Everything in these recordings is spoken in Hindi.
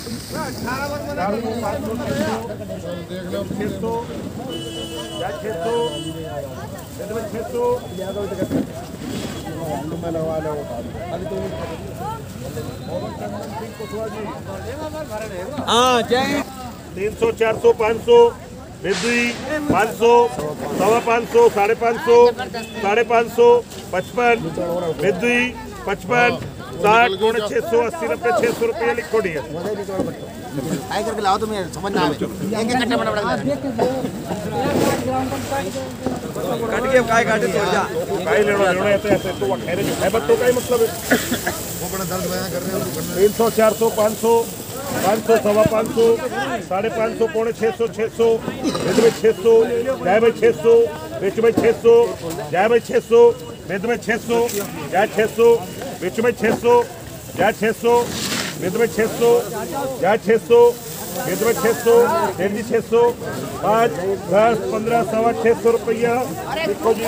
हाँ 300, 400, 500, बिद्री 500, 550, 550, 550, 55, बिद्री 55, 60, 600, 80, 90, 600 रुपये लिखो दिया। आई करके लाओ तो मैं समझ ना आवे। एक एक कट्टे बना पड़ेगा। काट के काय काटे तोड़ जा। काय लेना ऐसे तो वो ठहरे जो है बस तो काय मतलब है। वो बड़ा दर्द बयां कर रहे हो 300, 400, 500, 500, 550, 550, पौने 600, 600, बिद में 600, जाए भाई 600, बिच में 600, जाए भाई 600, बिद में 600, जाए 600, बिच में 600, जाए 600, बिद में 600, जाए 600, बिद में 600, डेढ़ 600, 5, 10, 15, 650 रुपया देखो जी।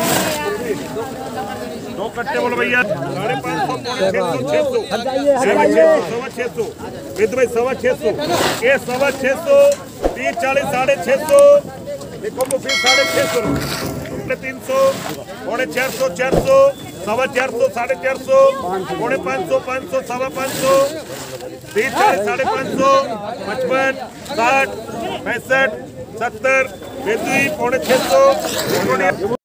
दो कट्टे बोलो भैया 550, 600, 600, विद भाई 650, ये 650, 30, 40, 650, देखो मुफीद 650 रुपये 300, पौने 400, 400, 450, 450, पौने 500, 500, 550, 30, 40, 550, 55, 60, 65, 70, पौने 600।